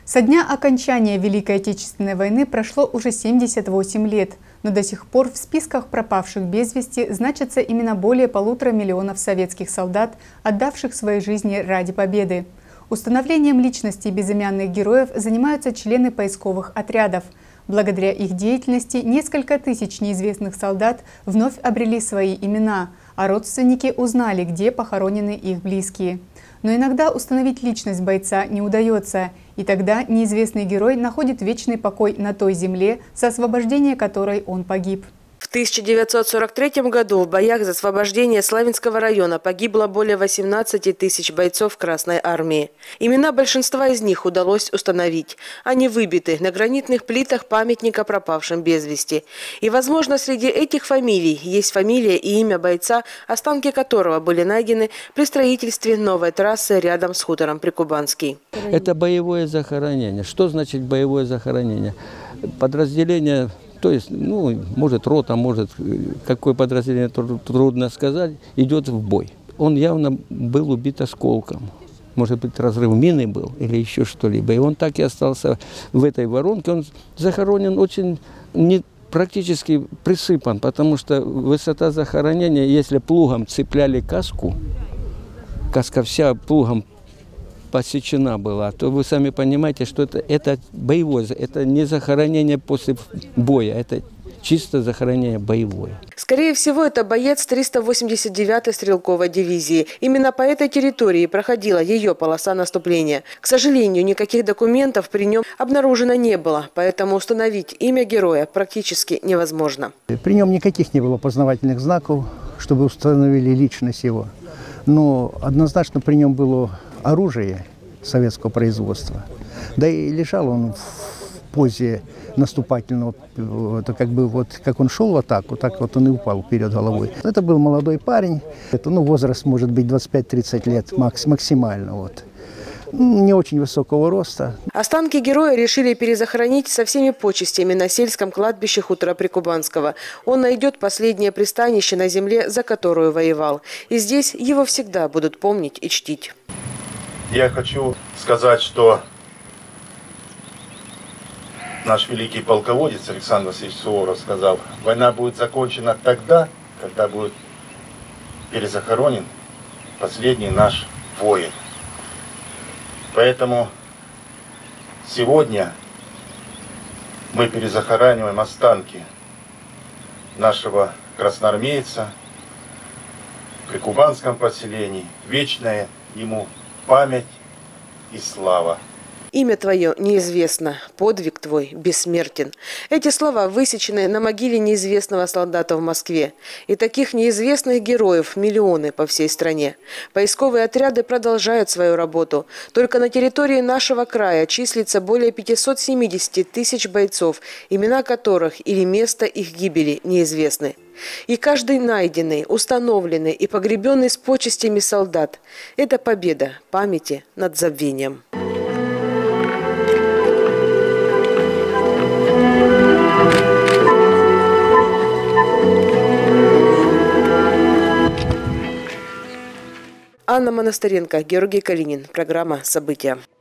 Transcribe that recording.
Со дня окончания Великой Отечественной войны прошло уже 78 лет, но до сих пор в списках пропавших без вести значатся именно более 1,5 миллиона советских солдат, отдавших свои жизни ради победы. Установлением личности безымянных героев занимаются члены поисковых отрядов. Благодаря их деятельности несколько тысяч неизвестных солдат вновь обрели свои имена, а родственники узнали, где похоронены их близкие. Но иногда установить личность бойца не удается, и тогда неизвестный герой находит вечный покой на той земле, за освобождение которой он погиб. В 1943 году в боях за освобождение Славянского района погибло более 18 тысяч бойцов Красной армии. Имена большинства из них удалось установить. Они выбиты на гранитных плитах памятника пропавшим без вести. И, возможно, среди этих фамилий есть фамилия и имя бойца, останки которого были найдены при строительстве новой трассы рядом с хутором Прикубанский. Это боевое захоронение. Что значит боевое захоронение? Подразделение... То есть, может рота, может какое подразделение, трудно сказать, идет в бой. Он явно был убит осколком. Может быть, разрыв мины был или еще что-либо. И он так и остался в этой воронке. Он захоронен очень практически присыпан, потому что высота захоронения, если плугом цепляли каску, каска вся плугом посечена была, то вы сами понимаете, что это боевое, это не захоронение после боя, это чисто захоронение боевое. Скорее всего, это боец 389-й стрелковой дивизии. Именно по этой территории проходила ее полоса наступления. К сожалению, никаких документов при нем обнаружено не было, поэтому установить имя героя практически невозможно. При нем никаких не было познавательных знаков, чтобы установили личность его. Но однозначно при нем было оружие советского производства. Да и лежал он в позе наступательного, как он шел в атаку, так вот он и упал вперед головой. Это был молодой парень, возраст может быть 25-30 лет максимально. Не очень высокого роста. Останки героя решили перезахоронить со всеми почестями на сельском кладбище хутора Прикубанского. Он найдет последнее пристанище на земле, за которую воевал. И здесь его всегда будут помнить и чтить. Я хочу сказать, что наш великий полководец Александр Васильевич Суворов сказал, война будет закончена тогда, когда будет перезахоронен последний наш воин. Поэтому сегодня мы перезахораниваем останки нашего красноармейца в Прикубанском поселении. Вечная ему память и слава. Имя твое неизвестно, подвиг твой бессмертен. Эти слова высечены на могиле неизвестного солдата в Москве. И таких неизвестных героев миллионы по всей стране. Поисковые отряды продолжают свою работу. Только на территории нашего края числится более 570 тысяч бойцов, имена которых или место их гибели неизвестны. И каждый найденный, установленный и погребенный с почестями солдат – это победа памяти над забвением. Анна Монастыренко, Георгий Калинин. Программа «События».